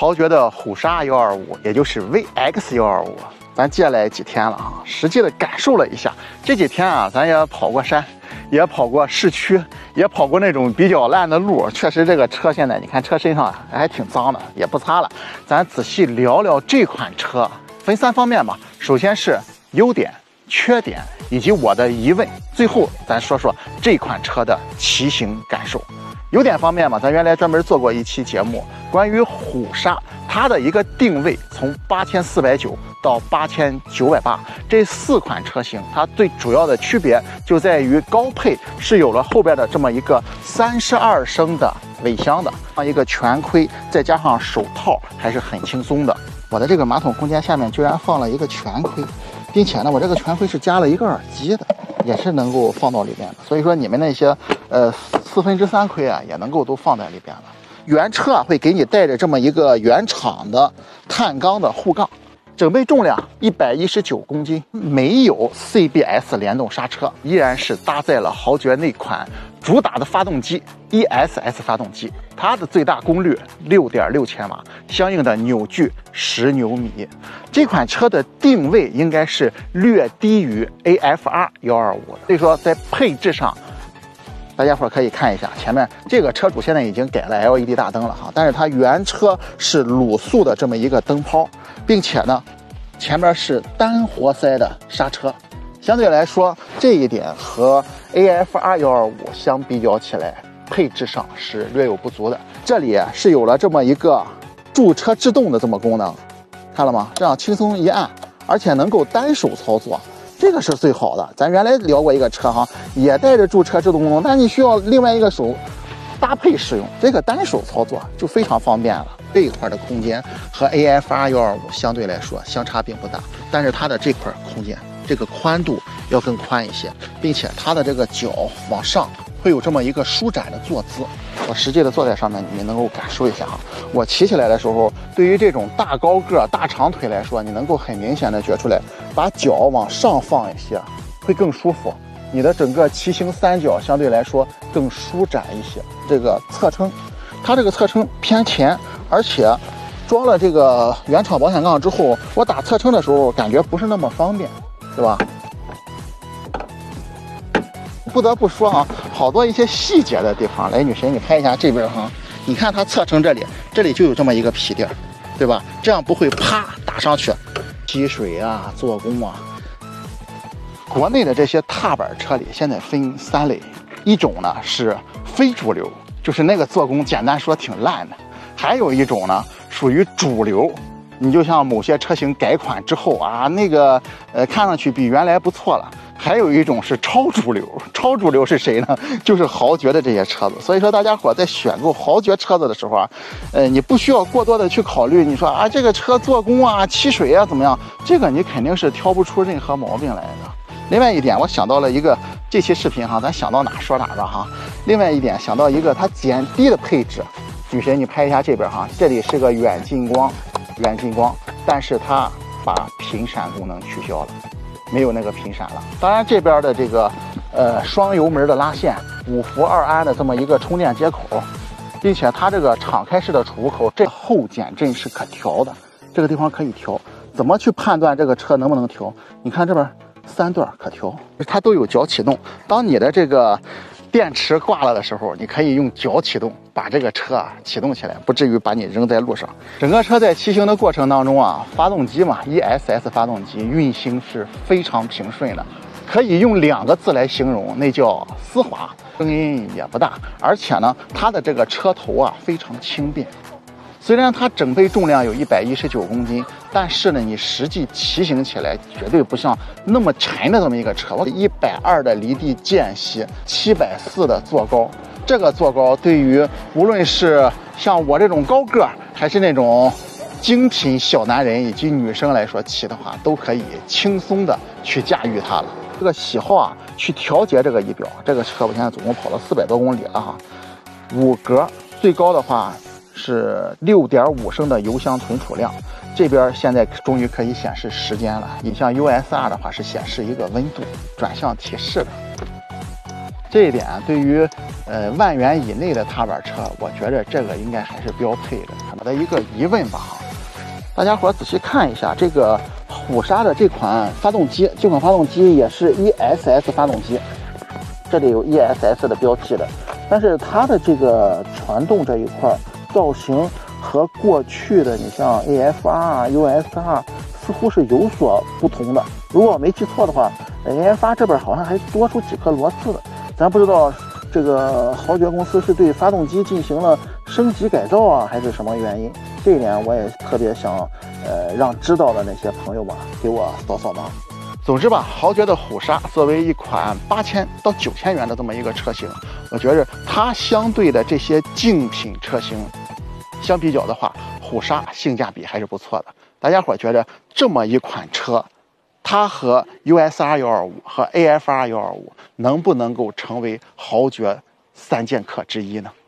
豪爵的虎鲨125，也就是 VX125，咱借来几天了啊，实际的感受了一下。这几天啊，咱也跑过山，也跑过市区，也跑过那种比较烂的路。确实，这个车现在你看车身上还挺脏的，也不擦了。咱仔细聊聊这款车，分3方面吧。首先是优点、缺点以及我的疑问，最后咱说说这款车的骑行感受。优点方面嘛，咱原来专门做过一期节目，关于虎鲨，它的一个定位从8490到8980，这4款车型，它最主要的区别就在于高配是有了后边的这么一个32升的尾箱的，一个全盔，再加上手套，还是很轻松的。我的这个马桶空间下面居然放了一个全盔，并且呢，我这个全盔是加了一个耳机的，也是能够放到里面的。所以说你们那些3/4盔啊，也能够都放在里边了。原车啊会给你带着这么一个原厂的碳钢的护杠，整备重量119公斤，没有 CBS 联动刹车，依然是搭载了豪爵那款主打的发动机 ESS 发动机，它的最大功率6.6千瓦，相应的扭矩10牛米。这款车的定位应该是略低于 AFR 125的，所以说在配置上，大家伙可以看一下，前面这个车主现在已经改了 LED 大灯了哈，但是它原车是卤素的这么一个灯泡，并且呢，前面是单活塞的刹车，相对来说这一点和 AFR 125相比较起来，配置上是略有不足的。这里是有了这么一个驻车制动的这么功能，看了吗？这样轻松一按，而且能够单手操作。这个是最好的。咱原来聊过一个车哈，也带着驻车制动功能，但你需要另外一个手搭配使用，这个单手操作就非常方便了。这一块的空间和 AFR 125相对来说相差并不大，但是它的这块空间，这个宽度要更宽一些，并且它的这个脚往上会有这么一个舒展的坐姿。我实际的坐在上面，你们能够感受一下哈。我骑起来的时候，对于这种大高个、大长腿来说，你能够很明显的觉出来，把脚往上放一些，会更舒服。你的整个骑行三角相对来说更舒展一些。这个侧撑，它这个侧撑偏前，而且装了这个原厂保险杠之后，我打侧撑的时候感觉不是那么方便，对吧？不得不说啊，好多一些细节的地方，来女神你拍一下这边哈，你看它侧撑这里就有这么一个皮垫，对吧？这样不会啪打上去，积水啊、做工啊。国内的这些踏板车里现在分3类，一种呢是非主流，就是那个做工简单说挺烂的；还有一种呢属于主流，你就像某些车型改款之后啊，那个看上去比原来不错了。还有一种是超主流，超主流是谁呢？就是豪爵的这些车子。所以说大家伙在选购豪爵车子的时候啊，你不需要过多的去考虑，你说啊这个车做工啊、漆水啊怎么样，这个你肯定是挑不出任何毛病来的。另外一点，我想到了一个这期视频哈，咱想到哪说哪吧哈。另外一点想到一个它减低的配置，女神你拍一下这边哈，这里是个远近光，但是它把频闪功能取消了。没有那个频闪了。当然这边的这个双油门的拉线，5伏2安的这么一个充电接口，并且它这个敞开式的储物口，这后减震是可调的，这个地方可以调。怎么去判断这个车能不能调？你看这边3段可调，它都有脚启动。当你的这个电池挂了的时候，你可以用脚启动，把这个车啊启动起来，不至于把你扔在路上。整个车在骑行的过程当中啊，发动机嘛 ，ESS 发动机运行是非常平顺的，可以用2个字来形容，那叫丝滑，声音也不大，而且呢，它的这个车头啊非常轻便。虽然它整备重量有119公斤，但是呢，你实际骑行起来绝对不像那么沉的这么一个车。我120的离地间隙，740的坐高，这个坐高对于无论是像我这种高个还是那种精品小男人以及女生来说，骑的话都可以轻松的去驾驭它了。这个喜好啊，去调节这个仪表。这个车我现在总共跑了400多公里了哈，5格最高的话是6.5升的油箱存储量，这边现在终于可以显示时间了。你像 USR 的话是显示一个温度转向提示的。 这一点对于万元以内的踏板车，我觉着这个应该还是标配的。我的一个疑问吧哈，大家伙仔细看一下这个虎鲨的这款发动机，这款发动机也是 ESS 发动机，这里有 ESS 的标记的，但是它的这个传动这一块造型和过去的你像 AFR、USR 似乎是有所不同的。如果我没记错的话，AFR 这边好像还多出几颗螺丝的，咱不知道这个豪爵公司是对发动机进行了升级改造啊，还是什么原因？这一点我也特别想让知道的那些朋友们给我扫盲。总之吧，豪爵的虎鲨作为一款8000到9000元的这么一个车型，我觉着它相对的这些竞品车型相比较的话，虎鲨性价比还是不错的。大家伙觉得这么一款车，它和 USR 125和 AFR 125能不能够成为豪爵3剑客之一呢？